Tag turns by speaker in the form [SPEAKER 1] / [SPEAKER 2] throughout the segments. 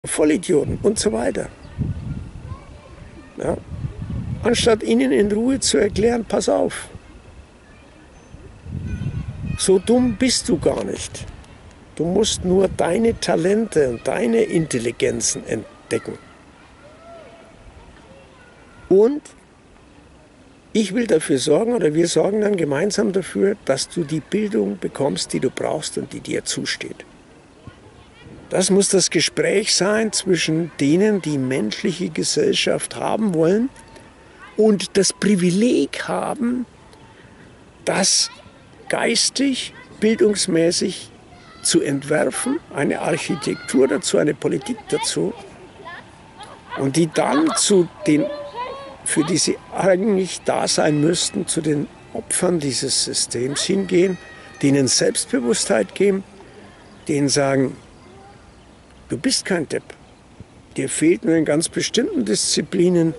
[SPEAKER 1] Vollidioten und so weiter. Ja? Anstatt ihnen in Ruhe zu erklären, pass auf, so dumm bist du gar nicht. Du musst nur deine Talente und deine Intelligenzen entdecken. Und ich will dafür sorgen, oder wir sorgen dann gemeinsam dafür, dass du die Bildung bekommst, die du brauchst und die dir zusteht. Das muss das Gespräch sein zwischen denen, die menschliche Gesellschaft haben wollen und das Privileg haben, das geistig, bildungsmäßig zu entwerfen, eine Architektur dazu, eine Politik dazu, und die dann zu den, für die sie eigentlich da sein müssten, zu den Opfern dieses Systems hingehen, denen Selbstbewusstheit geben, denen sagen, du bist kein Depp, dir fehlt nur in ganz bestimmten Disziplinen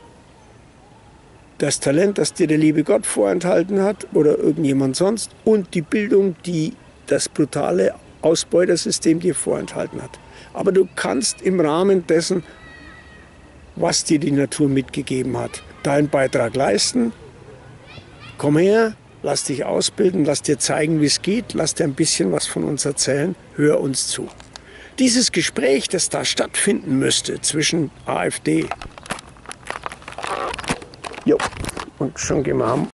[SPEAKER 1] das Talent, das dir der liebe Gott vorenthalten hat oder irgendjemand sonst, und die Bildung, die das brutale Ausbeutersystem dir vorenthalten hat. Aber du kannst im Rahmen dessen, was dir die Natur mitgegeben hat, deinen Beitrag leisten. Komm her, lass dich ausbilden, lass dir zeigen, wie es geht, lass dir ein bisschen was von uns erzählen, hör uns zu. Dieses Gespräch, das da stattfinden müsste zwischen AfD, jo, und schon gehen wir